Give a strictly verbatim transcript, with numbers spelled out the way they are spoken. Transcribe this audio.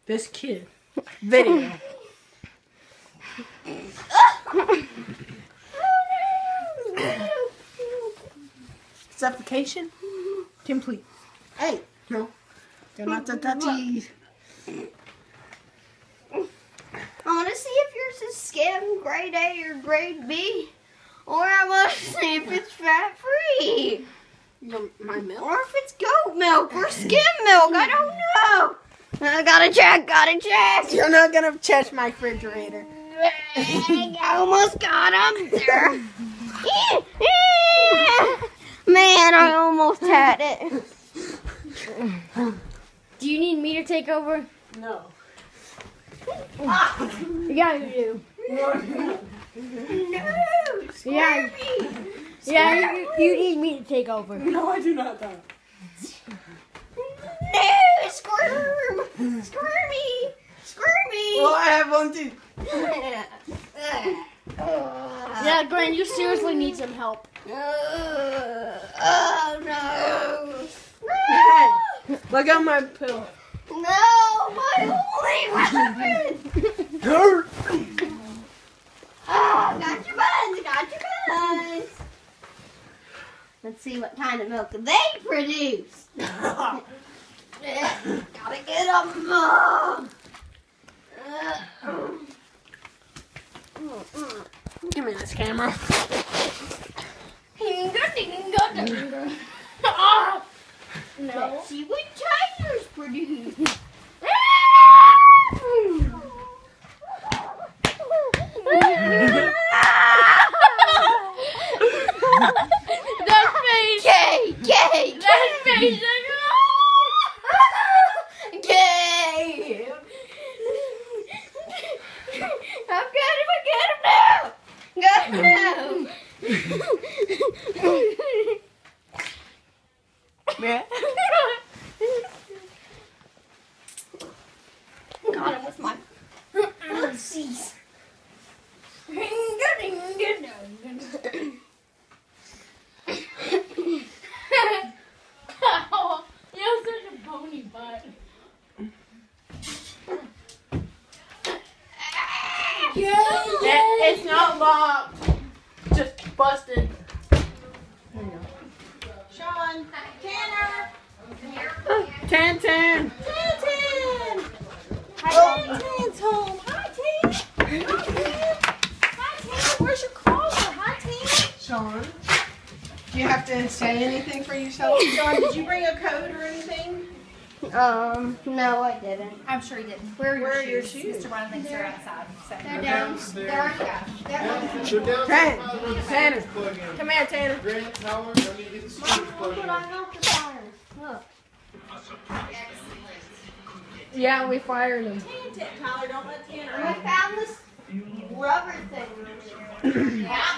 This kid. Video. Suffocation complete. Hey, no. They're not the touchies. I want to see if yours is skim grade A or grade B. Or I want to see if it's fat free. Your, my milk? Or if it's goat milk or skim milk. I don't know. I gotta check, gotta check. You're not gonna touch my refrigerator. I almost got him there. Man, I almost had it. Do you need me to take over? No. Yeah, you do. No, Yeah, yeah, you, you need me to take over. No, I do not though. No, squirm! Squirmy! Squirmy! Well, I have one too. Yeah, Glenn, you seriously need some help. Uh, oh no! Hey, look at my pill. No, my only weapon! Oh, got your buns, got your buns! Let's see what kind of milk they produce. Gotta get them. Uh, Give me this camera. Hinga dinga dinga. Ah! No. Let's see what tigers produce. That face! Gay! Gay! That face! Gay! I've got him! I got him now! Got him now! Yeah. Got him with my footsies. Oh, you have such a bony butt. It, it's not locked. Just busted. There you go. Sean, Tanner. Tan Tan. Tantan. Oh. Tan's home. Hi, Tan. Hi, Tan. Hi, Tan. Where's your collar? Hi, Tan. Sean, do you have to say anything for yourself? Sean, did you bring a coat or anything? Um, no, I didn't. I'm sure he didn't. Where are your Where are your shoes? shoes? Mister Brown thinks they're outside. So. They're down. They're already got. They're Tan. Tanner. Come here, Tanner. Grant, Howard, I need to get the screws Look plugged what in. I got the fire. Look. Yeah, we fired him. I found this rubber thing. Yeah.